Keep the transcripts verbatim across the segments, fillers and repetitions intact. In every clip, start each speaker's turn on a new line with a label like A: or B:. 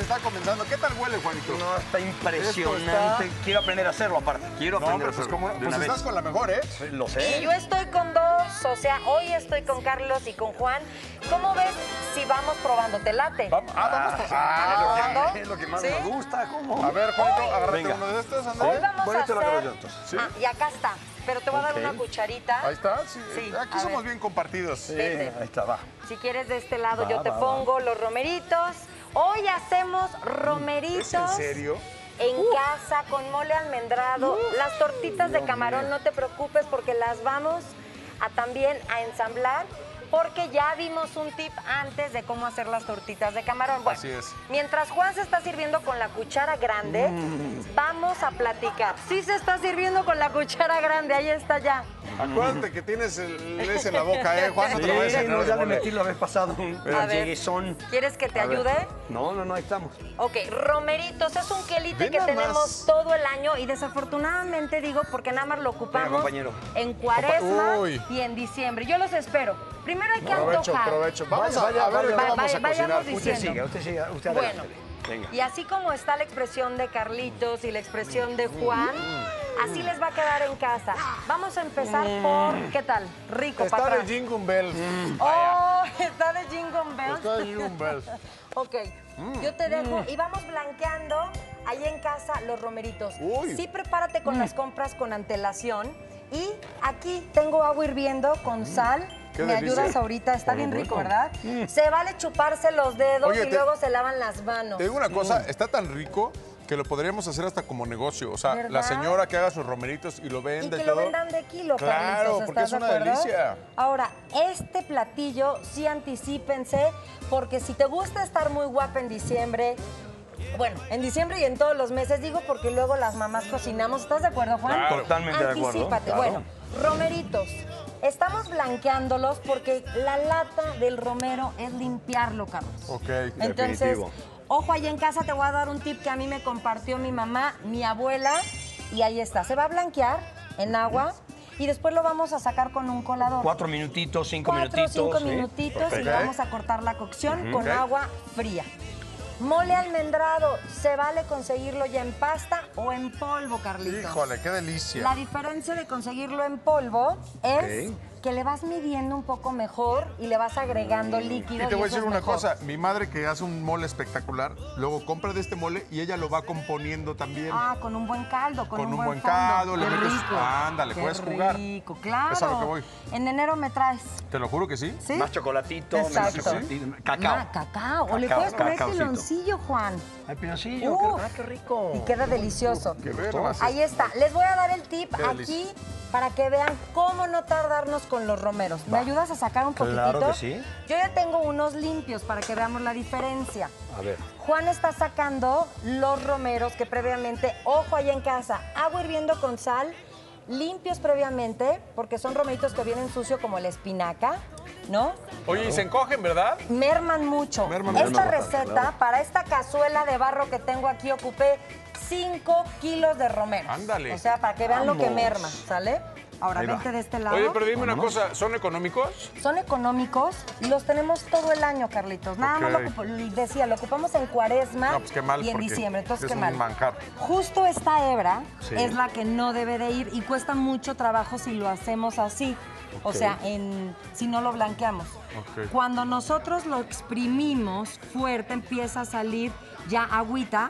A: está comenzando. ¿Qué tal huele, Juanito?
B: No, está impresionante. Está... Quiero aprender a hacerlo, aparte. Quiero
A: no,
B: aprender
A: pues,
B: a hacerlo.
A: Como, pues estás vez. con la mejor, ¿eh?
B: Lo sé.
C: Y yo estoy con dos, o sea, hoy estoy con Carlos y con Juan. ¿Cómo ves si vamos probando? ¿Te late?
A: Vamos, ah, vamos
B: ah,
A: ah,
B: ah, es lo que más
C: ¿sí?
B: me gusta. ¿Cómo?
A: A ver, Juanito,
C: Hoy,
A: agárrate
B: venga.
A: uno de estos, Andrés.
C: Hoy vamos
B: bueno,
C: a
B: te lo
C: hacer...
B: acabo yo, entonces.
A: ¿Sí?
C: Ah, y acá está. Pero te voy a dar
B: okay.
C: una cucharita.
A: Ahí está, sí.
C: Sí,
A: Aquí
C: a
A: somos
C: ver.
A: bien compartidos.
B: Sí,
C: Vete.
B: ahí está, va.
C: Si quieres de este lado,
B: Va,
C: yo te
B: va,
C: pongo los romeritos. Hoy hacemos romeritos.
A: ¿Es en serio?
C: En uh. casa, con mole almendrado. Uh. Las tortitas Dios de camarón, mío. No te preocupes porque las vamos a también a ensamblar. Porque ya vimos un tip antes de cómo hacer las tortitas de camarón. Bueno,
A: así es.
C: Mientras Juan se está sirviendo con la cuchara grande, mm. vamos a platicar. Sí se está sirviendo con la cuchara grande, ahí está ya.
A: Acuérdate que tienes el ese en la boca, ¿eh, Juan? No te lo vayas a
B: sí, no, ya le metí la vez pasado.
C: A ver, son... ¿Quieres que te a ayude? Ver.
B: No, no, no, ahí estamos.
C: Ok, romeritos, es un quelite que tenemos más. todo el año y desafortunadamente digo porque nada más lo ocupamos
B: Venga, en
C: Cuaresma Uy. y en diciembre. Yo los espero. Primero hay que
A: provecho,
C: antojar.
A: Provecho, Vamos
B: vaya,
A: a, a ver,
B: vaya,
A: vamos
C: vaya,
A: a cocinar.
B: Usted siga, usted siga, usted adelante.
C: Bueno,
B: Venga.
C: Y así como está la expresión de Carlitos y la expresión de Juan, mm. así les va a quedar en casa. Vamos a empezar mm. por, ¿qué tal? Rico,
A: Está
C: papá.
A: de Jingle Bells. Mm.
C: Oh, está de Jingle Bells.
A: Está de Jingle Bells.
C: Ok, mm. yo te dejo y vamos blanqueando ahí en casa los romeritos.
A: Uy.
C: Sí, prepárate con mm. las compras con antelación. Y aquí tengo agua hirviendo con sal.
A: Qué
C: Me
A: delicia.
C: ayudas ahorita, está
A: Por
C: bien
A: supuesto.
C: rico, ¿verdad? Mm. Se vale chuparse los dedos Oye, y te, luego se lavan las manos.
A: Te digo una cosa, mm. está tan rico que lo podríamos hacer hasta como negocio. O sea, ¿verdad? La señora que haga sus romeritos y lo venda
C: y que
A: y
C: lo
A: todo.
C: vendan de kilo,
A: Claro,
C: Carlitos,
A: porque es una
C: de acuerdo?
A: delicia.
C: Ahora, este platillo sí anticípense, porque si te gusta estar muy guapa en diciembre, bueno, en diciembre y en todos los meses, digo, porque luego las mamás cocinamos. ¿Estás de acuerdo, Juan?
A: Claro.
B: Totalmente de acuerdo.
C: Anticípate.
B: Claro.
C: Bueno, romeritos. Estamos blanqueándolos porque la lata del romero es limpiarlo, Carlos.
A: Ok.
C: Entonces,
B: definitivo.
C: Ojo, allá en casa te voy a dar un tip que a mí me compartió mi mamá, mi abuela, y ahí está. Se va a blanquear en agua y después lo vamos a sacar con un colador.
B: Cuatro minutitos, cinco
C: Cuatro,
B: minutitos.
C: cinco
B: ¿sí?
C: minutitos
B: Perfecto.
C: y le vamos a cortar la cocción
A: Uh-huh.
C: con
A: okay.
C: agua fría. Mole almendrado, se vale conseguirlo ya en pasta o en polvo, Carlitos.
A: Híjole, qué delicia.
C: La diferencia de conseguirlo en polvo es
B: okay.
C: que le vas midiendo un poco mejor y le vas agregando líquido.
A: Y te voy a decir una
C: mejor.
A: cosa, mi madre que hace un mole espectacular, luego compra de este mole y ella lo va componiendo también.
C: Ah, con un buen caldo, con,
A: con
C: un,
A: un
C: buen,
A: buen caldo, le
C: Qué
A: metes,
C: rico.
A: ándale,
C: Qué
A: puedes jugar.
C: rico, claro.
A: Es a lo que voy.
C: En enero me traes.
A: Te lo juro que sí.
C: ¿Sí?
B: Más chocolatito, menos
C: Exacto.
B: chocolatito. Cacao.
C: Ah, cacao. O le
B: Cacao,
C: puedes poner
B: cacaocito.
C: piloncillo, Juan.
B: Ay, piloncillo.
C: Uh,
B: qué, ah, qué rico.
C: Y queda delicioso.
A: Qué bueno.
C: Ahí está. Les voy a dar el tip
A: Qué
C: aquí
A: delicia.
C: para que vean cómo no tardarnos con los romeros. ¿Me
B: Va.
C: ayudas a sacar un poquitito?
B: Claro que sí.
C: Yo ya tengo unos limpios para que veamos la diferencia.
B: A ver.
C: Juan está sacando los romeros que previamente, ojo allá en casa, agua hirviendo con sal, limpios previamente, porque son romeritos que vienen sucios como la espinaca, ¿no?
A: Oye, y se encogen, ¿verdad?
C: Merman mucho.
A: Merman
C: esta
A: mucho.
C: receta,
B: Claro.
C: para esta cazuela de barro que tengo aquí, ocupé cinco kilos de romero.
A: Ándale.
C: O sea, para que vean lo que
B: Vamos.
C: merma, ¿sale? Ahora,
B: Ahí va.
C: vente de este lado.
A: Oye, pero dime una
B: Vámonos.
A: cosa, ¿son económicos?
C: Son económicos y los tenemos todo el año, Carlitos. Nada más lo,
A: Ok.
C: ocupo- decía, lo ocupamos en Cuaresma
A: No, pues qué mal,
C: y en
A: porque
C: diciembre. Entonces,
A: es
C: qué
A: un
C: mal.
A: manjar.
C: Justo esta hebra
B: Sí.
C: es la que no debe de ir y cuesta mucho trabajo si lo hacemos así. O
B: Ok.
C: sea, en, si no lo blanqueamos.
A: Ok.
C: Cuando nosotros lo exprimimos fuerte, empieza a salir ya agüita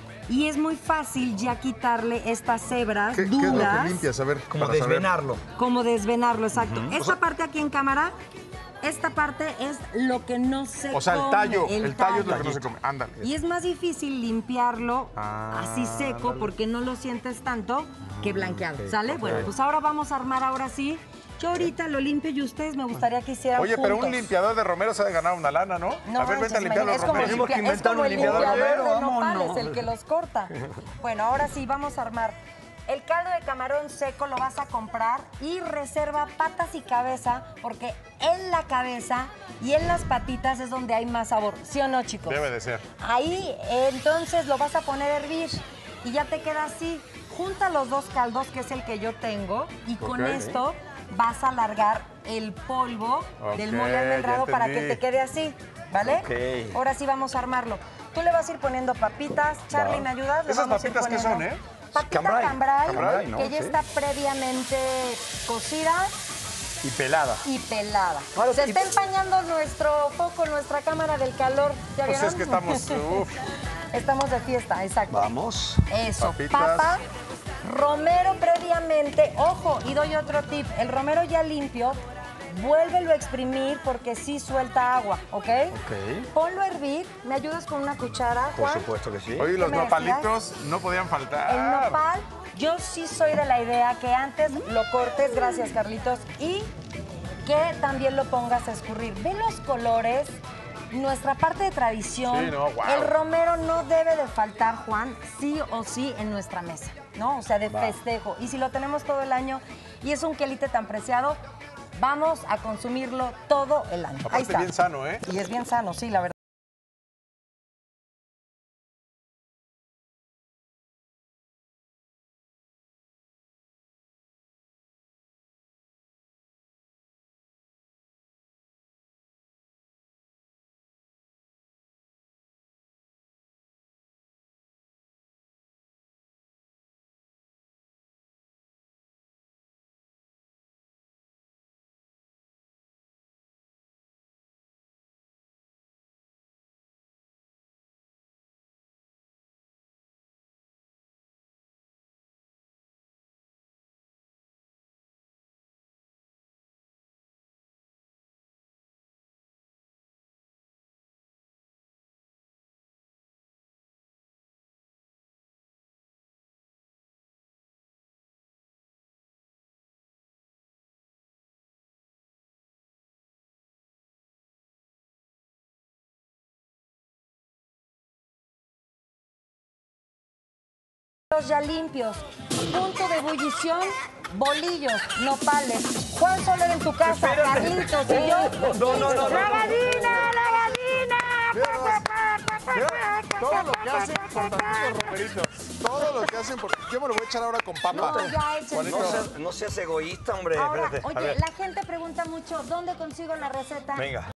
C: y es muy fácil ya quitarle estas hebras
A: ¿Qué, qué es lo
C: duras.
A: que limpias? A ver,
B: Como
A: para saber.
B: desvenarlo.
C: Como desvenarlo, exacto. Esta parte aquí en cámara, esta parte es lo que no se come.
A: O sea, el tallo, el,
C: el
A: tallo es lo que no
C: tallo.
A: se come. Ándale.
C: Y es más difícil limpiarlo
A: Ah,
C: así seco
A: ándale.
C: porque no lo sientes tanto que blanqueado,
B: ok,
C: ¿sale?
B: ok.
C: Bueno, pues ahora vamos a armar ahora sí. Yo ahorita lo limpio y ustedes me gustaría que hicieran
A: Oye, pero un
C: juntos.
A: limpiador de romero se ha de ganar una lana, ¿no?
C: No
A: a ver, vente a
C: manches,
A: limpiar los
C: es como,
A: romeros.
B: Tenemos que
C: limpia- es
B: inventar
C: como
B: un
C: el
B: limpiador
C: limpiador
B: romero,
C: de nopales,
B: vámonos.
C: el que los corta. Bueno, ahora sí, vamos a armar. El caldo de camarón seco lo vas a comprar y reserva patas y cabeza, porque en la cabeza y en las patitas es donde hay más sabor. ¿Sí o no, chicos?
A: Debe de ser.
C: Ahí, entonces, lo vas a poner a hervir y ya te queda así. Junta los dos caldos, que es el que yo tengo, y con
A: Ok.
C: esto vas a alargar el polvo del
A: Ok,
C: mole
A: ya
C: almendrado para que
A: entendí.
C: te quede así, ¿vale?
B: Ok.
C: Ahora sí vamos a armarlo. Tú le vas a ir poniendo papitas. Charlie,
B: Va.
C: ¿me ayudas? Le
A: ¿Esas
C: vamos a ir
A: papitas qué
C: poniendo
A: son, eh?
C: Papita
B: Cambray.
C: cambray,
B: Cambray, ¿no?
C: que ya
B: Sí.
C: está previamente cocida
B: Y pelada.
C: y pelada.
B: Ahora,
C: Se
B: y-
C: está empañando nuestro foco, nuestra cámara del calor. ¿Ya
A: Pues
C: vieron?
A: es que estamos, uf.
C: Estamos de fiesta, exacto.
B: Vamos.
C: Eso,
A: Papitas.
C: papa, romero previamente. Ojo, y doy otro tip. El romero ya limpio, vuélvelo a exprimir porque sí suelta agua, ¿ok?
B: Ok.
C: Ponlo a hervir. ¿Me ayudas con una cuchara,
B: Por
C: Juan?
B: supuesto que sí.
A: Oye, los
C: ¿Qué me
A: nopalitos no podían faltar.
C: El nopal, yo sí soy de la idea que antes lo cortes, gracias Carlitos, y que también lo pongas a escurrir. Ve los colores, nuestra parte de tradición.
A: Sí, no, guau.
C: El romero no debe de faltar, Juan, sí o sí en nuestra mesa, ¿no? O sea, de
B: Va.
C: festejo. Y si lo tenemos todo el año y es un quelite tan preciado, vamos a consumirlo todo el año. Ahí
A: Aparte
C: está.
A: bien sano, ¿eh?
C: Y es bien sano, sí, la verdad. Ya limpios, punto de ebullición, bolillos, nopales. Juan Soler en tu casa, Carlitos y yo.
B: No, no, no, no.
C: ¡La gallina, la gallina!
A: Mira, todo lo que hacen por tantitos romeritos. Todo lo que hacen por... Yo me lo voy a echar ahora con papa.
C: No, ya échale.
A: Juanito.
B: No seas, no seas egoísta, hombre.
C: Ahora,
B: Espérate. A
C: oye,
B: ver.
C: la gente pregunta mucho, ¿dónde consigo la receta?
B: Venga.